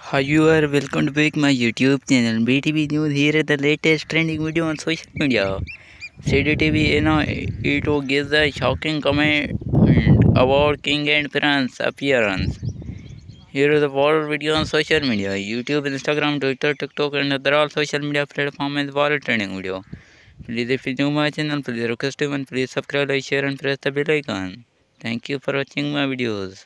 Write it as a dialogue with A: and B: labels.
A: Hi you are welcome to back my YouTube channel BTV News. Here is the latest trending video on social media. CDTV it gives a shocking comment about King and Prince appearance. Here is the viral video on social media. YouTube, Instagram, Twitter, TikTok and other all social media platforms is viral trending video. Please if you new my channel, please request one, please subscribe, like, share and press the bell icon. Thank you for watching my videos.